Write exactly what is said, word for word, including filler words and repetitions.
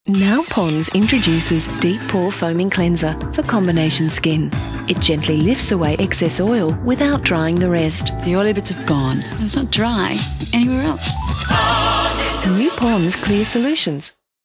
Now Pond's introduces Deep Pore Foaming Cleanser for combination skin. It gently lifts away excess oil without drying the rest. The oily bits have gone, and it's not dry anywhere else. New Pond's Clear Solutions.